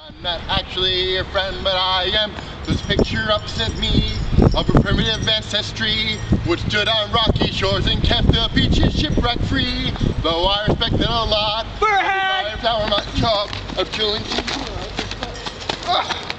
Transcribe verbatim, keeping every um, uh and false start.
I'm not actually your friend, but I am. This picture opposite me of a primitive ancestry which stood on rocky shores and kept the beaches shipwreck free. Though I respect it a lot, Furhead! I'm not chalk of chilling.